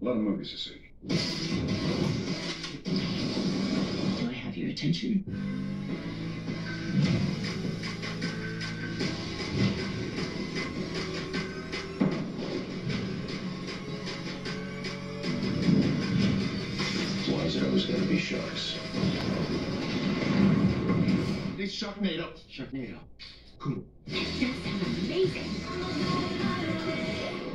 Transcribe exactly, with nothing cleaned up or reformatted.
A lot of movies to see. Do I have your attention? Why is it always gotta be sharks? It's Sharknado. Sharknado. Cool. That does sound amazing.